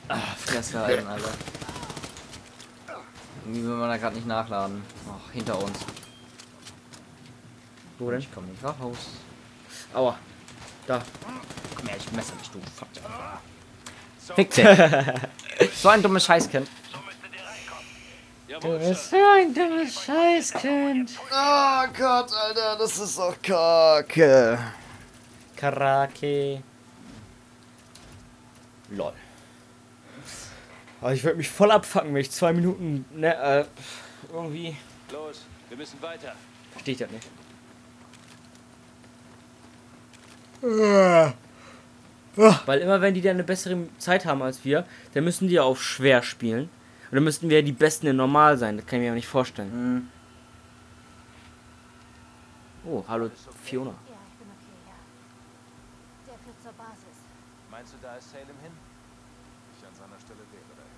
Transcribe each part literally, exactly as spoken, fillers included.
Ach, Fresse halten, Alter. Irgendwie will man da gerade nicht nachladen. Ach, hinter uns. Wo denn? Ich komme nicht raus. Aua. Da. Komm her, ich messer mich, du. Fick dich. So ein dummes Scheißkind. Du bist so ein dummes Scheißkind. Oh Gott, Alter, das ist doch kacke. Karake. Lol. Aber ich würde mich voll abfacken, wenn ich zwei Minuten, ne, äh, irgendwie... Los, wir müssen weiter. Verstehe ich das nicht. Weil immer wenn die dann eine bessere Zeit haben als wir, dann müssen die ja auf schwer spielen. Und dann müssten wir ja die Besten in normal sein. Das kann ich mir aber nicht vorstellen. Mhm. Oh, hallo Fiona. Ja, ich bin okay, ja. Der führt zur Basis. Meinst du, da ist Salem hin? Ich an seiner Stelle wäre dahin.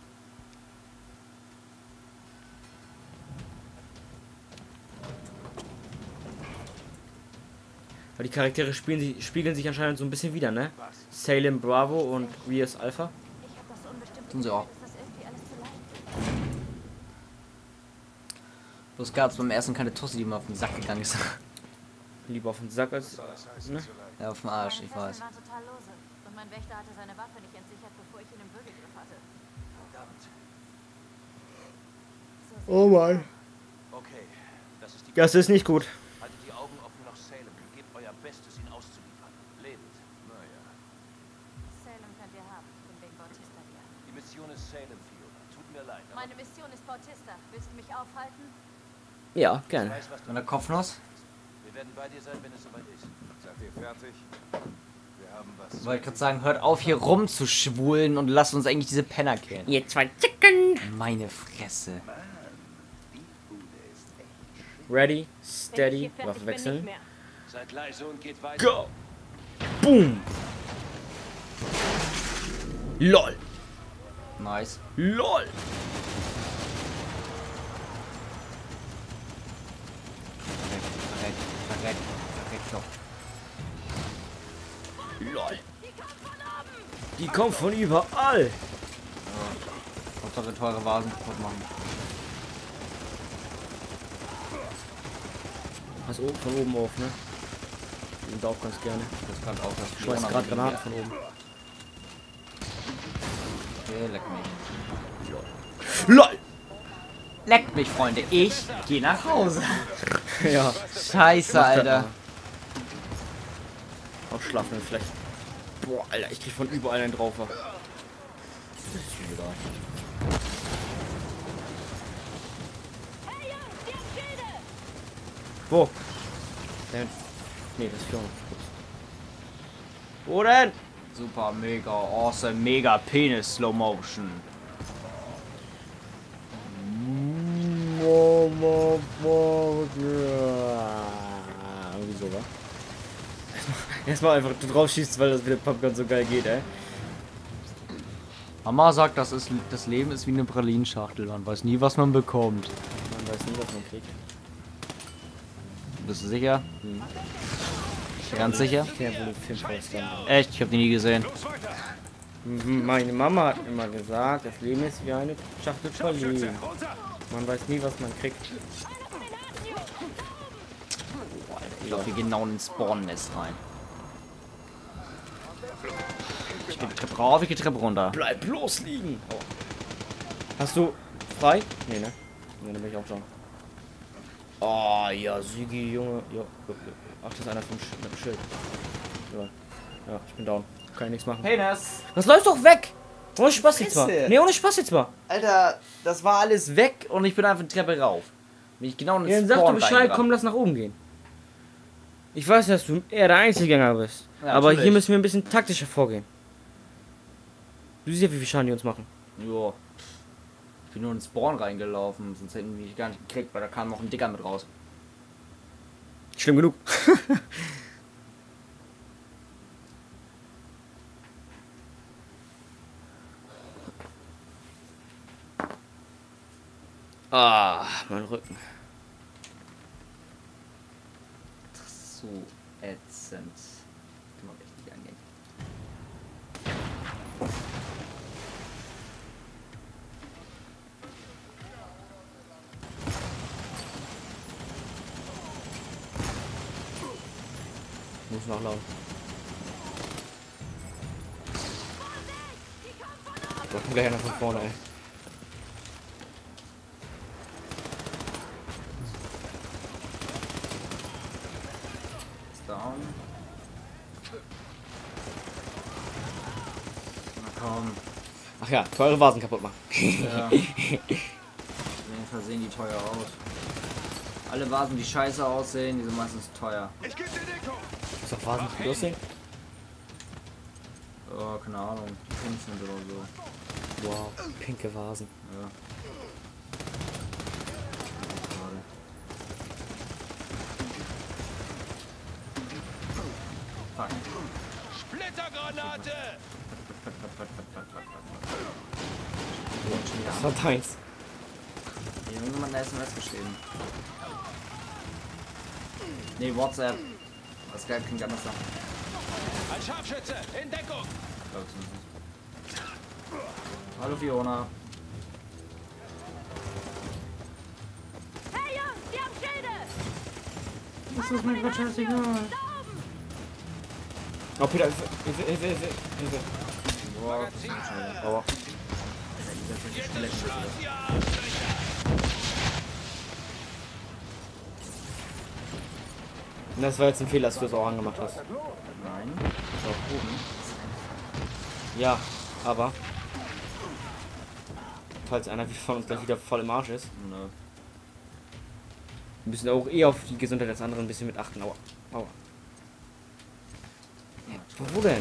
Weil die Charaktere spielen sich, spiegeln sich anscheinend so ein bisschen wieder, ne? Salem Bravo und Rias Alpha. Ich habe das unbestimmte Tun sie auch. Gefühl, dass das irgendwie alles zu leicht ist. Bloß gab es beim ersten keine Tusse, die mir auf den Sack gegangen ist. Lieber auf den Sack als... Das heißt, Ne? zu leicht. Ja, auf den Arsch, Meine ich Fesseln weiß. waren total lose. Und mein Wächter hatte seine Waffe nicht entsichert, bevor ich ihn im Würgegriff hatte. Verdammt. So sieht Oh es Mann. aus. Okay, das ist die... Das ist nicht gut. Haltet die Augen offen nach Salem und gebt euer Bestes, ihn auszuliefern. Lebend. Naja, Salem könnt ihr haben. Ich bin wegen Bautista hier. Die Mission ist Salem, Fiona. Tut mir leid. aber Meine Mission ist Bautista. Willst du mich aufhalten? Ja, ich gerne. weiß, was du Und der Kopfnuss? Wir werden bei dir sein, wenn es soweit ist. seid ihr fertig? Wir haben was. Ich wollte gerade sagen, hört auf hier rumzuschwulen und lasst uns eigentlich diese Penner killen. Ihr zwei Chicken. Meine Fresse. Ready, Wenn ich steady, hier fertig Waffen bin, wechseln. nicht mehr. Seid leise und geht weiter. Go! Boom! LOL! Nice. LOL! Verreck, verreck, verreck, verreck doch. LOL! Die kommen von überall! Hauptsache teure Vasen kaputt machen. Was oben von oben auf, ne? Die sind auch ganz gerne. Das kann auch das Schmeiß Fiona gerade mit Granaten mir. von oben. Okay, leck mich. LOL! Leckt mich, Freunde. Ich gehe nach Hause. Ja. Scheiße, Alter. Ausschlafen vielleicht. Boah, Alter, ich krieg von überall einen drauf. Wo? Der, nee, das ist Fiona. Wo denn? Super, mega, awesome, mega Penis Slow Motion. Irgendwie so, wa? Erstmal einfach drauf schießt, weil das mit dem Popcorn so geil geht, ey. Mama sagt, das, ist, das Leben ist wie eine Pralinschachtel. Man weiß nie, was man bekommt. Man weiß nie, was man kriegt. Bist du sicher? Hm. Ganz sicher? Ich kenn ja wohl den Film verstanden. Echt? Ich hab den nie gesehen. Mhm, meine Mama hat immer gesagt, das Leben ist wie eine Schachtel Pralinen. Man weiß nie, was man kriegt. Boah, Alter, ich laufe hier genau in den Spawn-Nest rein. Ich geh die Treppe rauf, ich geh die Treppe runter. Bleib bloß liegen! Oh. Hast du frei? Nee, ne? Ne, dann bin ich auch down. Oh, ja, Sigi, Junge. Ja, ach, das ist einer vom Sch mit dem Schild. Ja. Ja, ich bin down. Kann ich nichts machen. Penis! Das läuft doch weg! Ohne Spaß jetzt mal. Fresse. Nee, ohne Spaß jetzt mal. Alter, das war alles weg und ich bin einfach die Treppe rauf. Bin ich genau in den Ja, dann sag Spawn doch Bescheid, reingerannt. komm, lass nach oben gehen. Ich weiß, dass du eher der Einzelgänger bist. Ja, aber natürlich. hier müssen wir ein bisschen taktischer vorgehen. Du siehst ja, wie viel Schaden die uns machen. Ja. Ich bin nur in den Spawn reingelaufen, sonst hätten wir mich gar nicht gekriegt, weil da kam noch ein Dicker mit raus. Schlimm genug. Ah, mein Rücken. So ätzend. Kann man echt nicht angehen. nachladen. Da kommt gleich einer von vorne, ey. Ist down. Na komm. Ach ja, teure Vasen kaputt machen. Ja. Auf jeden Fall sehen die teuer aus. Alle Vasen, die scheiße aussehen, die sind meistens teuer. Ich geb dir Deckung! Ist doch Vasen gut aussehen? Oh, keine Ahnung. Pink sind oder so. Wow, pinke Vasen. Ja. Schade. Fuck. Splittergranate! Das war deins. Hier hat irgendjemand eine S M S geschrieben. Nee, WhatsApp. Das Skype klingt anders an. Ein Scharfschütze! In Deckung! Hallo Fiona. Hey Jungs, die haben Schilde! Das ist mir grad scheißegal. Oh, Peter, Hilfe, Hilfe, Hilfe, Hilfe, Hilfe. Boah, Magazin! Aua. Jetzt ist Schluss, ihr Arschlöcher! Das war jetzt ein Fehler, dass du das auch angemacht hast. Nein. So, oben. Ja, aber falls einer von uns gleich wieder voll im Arsch ist, Nö. wir müssen auch eh auf die Gesundheit des anderen ein bisschen mit achten. Aua. Aua. Wo, wo denn?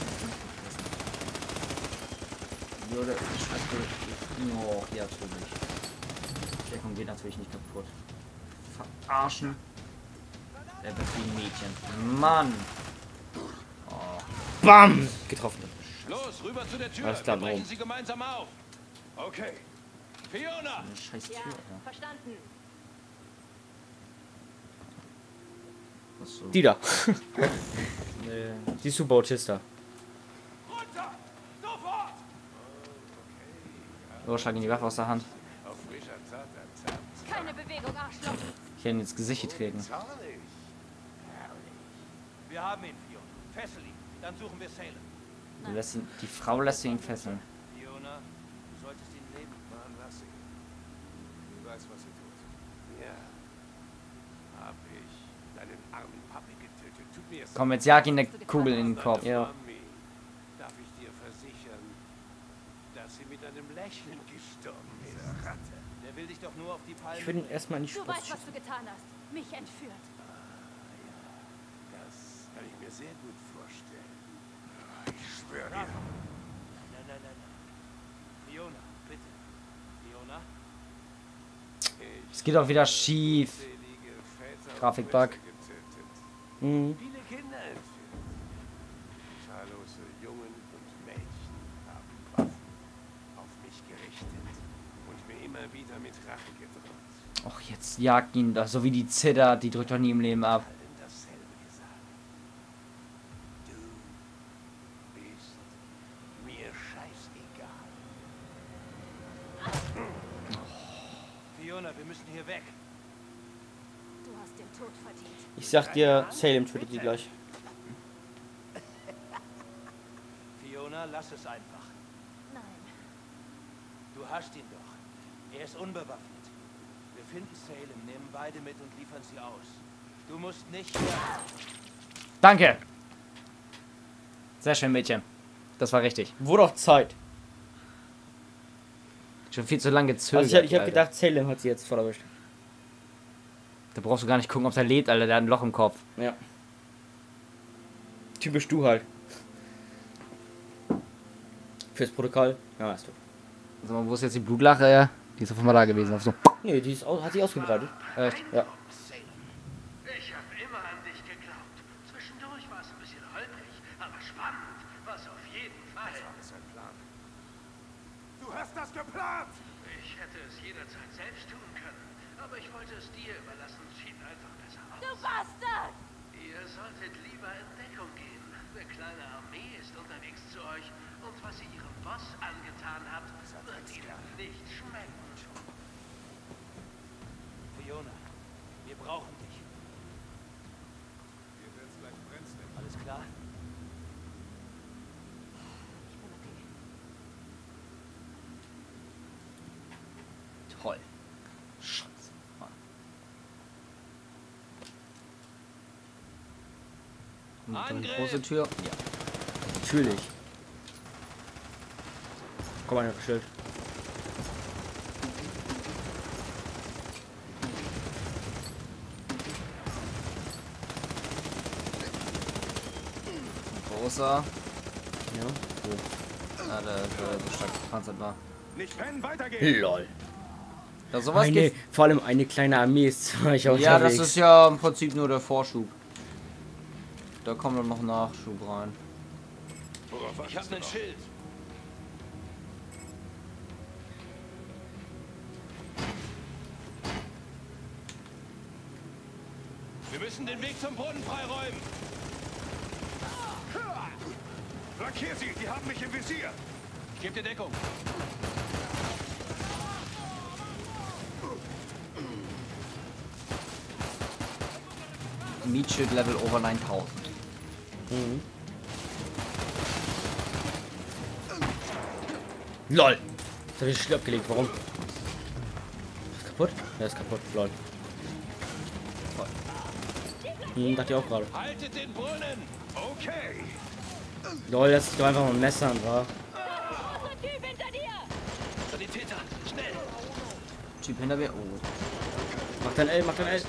Würde ich natürlich. Oh, ja, natürlich. Der kommt geht natürlich nicht kaputt. Verarschen. Der wird wie ein Mädchen. Mann! Oh. Bam! Getroffen. Los, rüber zu der Tür! Alles klar, Wir brechen oben. sie gemeinsam auf! Okay. Fiona! Eine scheiß Tür, Ja, ja. verstanden. Was so? Die da. Nee. Die ist super Autista. Runter! Sofort! Oh, schlag ihm die Waffe aus der Hand. Auf frischer Tat erzerrt. Keine Bewegung, Arschloch. Ich hätte ihn ins Gesicht getreten. Zornig. Wir haben ihn, Fiona. Fessel ihn. Dann suchen wir Salem. Die, lässt ihn, die Frau lässt ihn fesseln. Fiona, du solltest ihn leben. Mann, lass sie. Du weißt, was sie tut. Ja. Hab ich deinen armen Papi getötet. Tut mir Komm, jetzt jag ihn eine Kugel in den Kopf. Ja. Mami, darf ich dir versichern, dass sie mit einem Lächeln gestorben ist. Ratte. Der will dich doch nur auf die Palme. Ich würde ihn erstmal in die Du Spritze weißt, was du getan hast. Mich entführt. Das kann ich mir sehr gut vorstellen. Ich schwöre dir. Nein, nein, nein, nein. Fiona, bitte. Fiona? Ich Es geht auch wieder schief. selige Väter Grafikbug. und Mütter getötet. Mhm. Viele Kinder entführt. Zahllose Jungen und Mädchen haben Waffen auf mich gerichtet und mir immer wieder mit Rache gedroht. Och, jetzt jagt ihn doch. So wie die Zither, die drückt doch nie im Leben ab. Allen dasselbe gesagt. Du bist mir scheißegal. Fiona, wir müssen hier weg. Du hast den Tod verdient. Ich sag dir, Salem tötet die gleich. Fiona, lass es einfach. Nein. Du hast ihn doch. Er ist unbewaffnet. Wir finden Salem, nehmen beide mit und liefern sie aus. Du musst nicht mehr... Danke. Sehr schön, Mädchen. Das war richtig. Wurde auch Zeit. Schon viel zu lange gezögert. Also ich, hab- ich habe Alter. gedacht, Salem hat sie jetzt voll erwischt. Da brauchst du gar nicht gucken, ob der lebt, Alter. Der hat ein Loch im Kopf. Ja. Typisch du halt. Fürs Protokoll. Ja, weißt du. Sag mal, wo ist jetzt die Blutlache? Ja, die ist auf einmal da gewesen. Auf so. Nee, die ist, au- hat sich ausgebreitet. Echt? Ja. Ich habe immer an dich geglaubt. Zwischendurch war es ein bisschen holprig, aber spannend war es auf jeden Fall. Das ist ein Plan. Du hast das geplant! Ich hätte es jederzeit selbst tun können, aber ich wollte es dir überlassen. Schien einfach besser Du aus. Bastard! Ihr solltet lieber in Deckung gehen. Eine kleine Armee ist unterwegs zu euch und was ihr ihrem Boss angetan habt, wird ihnen nicht schmecken. Fiona, wir brauchen dich. Hier wird's gleich brenzlig. Toll. Scheiße. Mann. Und die große Tür. Ja. Natürlich. Komm mal, Schild. Großer. Ja. Ah, der, der so stark gepanzert war. Nicht pennen, weitergehen. Lol. Ja, sowas Eine, geht. vor allem eine kleine Armee ist zwar ich auch Ja, das unterwegs. ist ja im Prinzip nur der Vorschub. Da kommt dann noch Nachschub rein. Worauf Ich wartest habe du ein noch? Schild. Wir müssen den Weg zum Boden freiräumen. Flankier sie, die haben mich im Visier. Ich gebe dir Deckung. Meat Shield Level over neuntausend. Mhm. LOL! Jetzt habe ich das Schild abgelegt. Warum? Ist kaputt? Ja, ist kaputt. LOL. Toll. Hm, dachte ich auch gerade. Haltet den Brunnen. Okay. LOL, das ist doch einfach mal ein Messer an, wa? Sanitäter, schnell. Typ hinter mir. Oh. Mach dein L, mach dein L.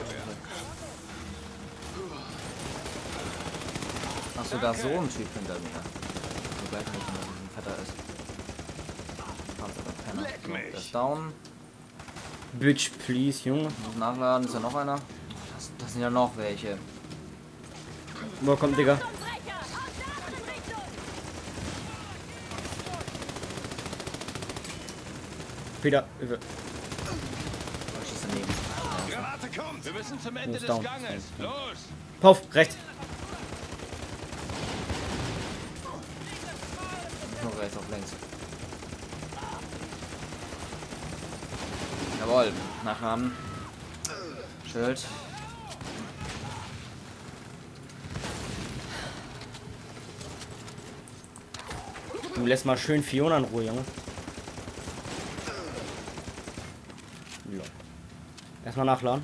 Achso, da so ein Typ hinter mir. So gleich nicht, wenn ein Fetter ist. Panzer, der Penner. Leck So, mich. der ist down. Bitch, please, Junge. Muss nachladen. Ist da noch einer? Das, das sind ja noch welche. Wo kommt, Digga? Peter, Hilfe. Oh, ich schieß daneben. Granate kommt. Wir müssen zum Ende Muss des down. Ganges. Los. Pauf, rechts. Noch rechts auf links. Jawohl. Nachladen. Schild. Du lässt mal schön Fiona in Ruhe, Junge. Ja. Erstmal nachladen.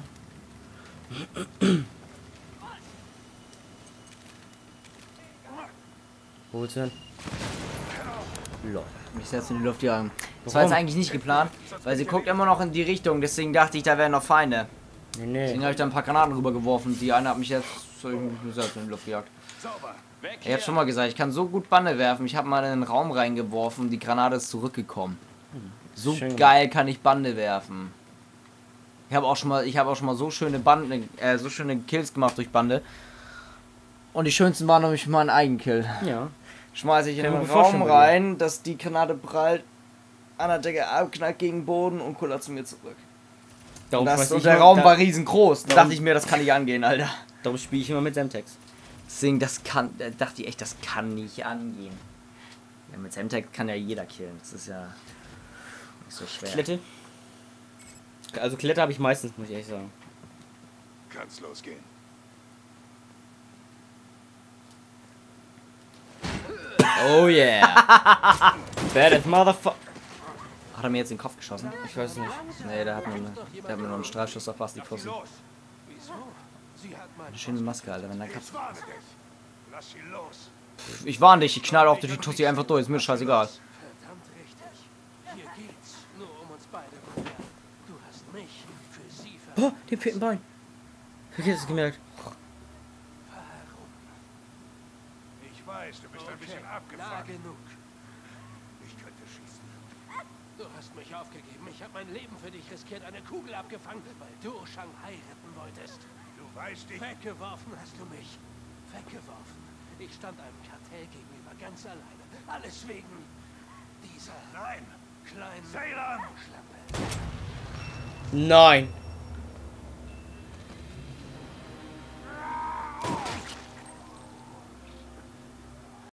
Wo willst du hin? Lol. Mich setzt in die Luft jagen. Das Warum? war jetzt eigentlich nicht geplant, weil sie guckt immer noch in die Richtung, deswegen dachte ich, da wären noch Feinde. Nee, nee. Deswegen habe ich da ein paar Granaten rübergeworfen. Die eine hat mich jetzt so selbst in die Luft gejagt. Sauber. Weg Ich habe schon mal gesagt, ich kann so gut Bande werfen. Ich habe mal in den Raum reingeworfen, die Granate ist zurückgekommen. So Schön geil kann ich Bande werfen. Ich habe auch schon mal, ich habe auch schon mal so schöne Bande, äh, so schöne Kills gemacht durch Bande. Und die schönsten waren nämlich mal ein Eigenkill. Ja. Schmeiße ich in Kann den ich mir vorstellen Raum bei dir. rein, dass die Granate prallt, an der Decke abknallt gegen den Boden und kullert zu mir zurück. Darum, Und, das, weiß und ich der immer- Raum da- war riesengroß. Da darum- dachte ich mir, das kann nicht angehen, Alter. Darum spiele ich immer mit Semtex. Deswegen, das kann, da dachte ich echt, das kann nicht angehen. Ja, mit Semtex kann ja jeder killen. Das ist ja nicht so schwer. Klette. Also Klette habe ich meistens, muss ich ehrlich sagen. Kann's losgehen. Oh yeah. Badass Motherfucker. Hat er mir jetzt in den Kopf geschossen? Ich weiß nicht. Nee, der hat mir, der hat mir noch einen Streifschuss auf Plastikfussen. Los. Wieso? Sie hat meine Eine schöne Maske, Alter, wenn der Kopf. Ich warne dich. Lass sie los. Ich warne dich, ich knall auf die Tussi einfach durch, ist mir scheißegal. Verdammt richtig. Hier geht's nur um uns beide. Du hast mich für sie ver... Oh, dem fehlt ein Bein. Ich hab es gemerkt. Ich weiß, du bist ein bisschen Na abgefuckt. genug. Ich könnte schießen. Du hast mich aufgegeben. Ich habe mein Leben für dich riskiert, eine Kugel abgefangen, weil du Shanghai retten wolltest. Du weißt, ich... Weggeworfen hast du mich. Weggeworfen. Ich stand einem Kartell gegenüber ganz alleine. Alles wegen dieser Nein. kleinen Ceylan! Schlappe. Nein.